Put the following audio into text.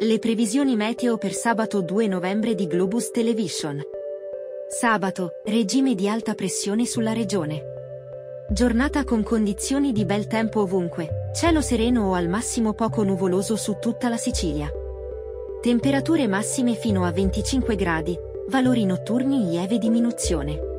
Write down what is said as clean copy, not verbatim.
Le previsioni meteo per sabato 2 novembre di Globus Television. Sabato, regime di alta pressione sulla regione. Giornata con condizioni di bel tempo ovunque, cielo sereno o al massimo poco nuvoloso su tutta la Sicilia. Temperature massime fino a 25 gradi, valori notturni in lieve diminuzione.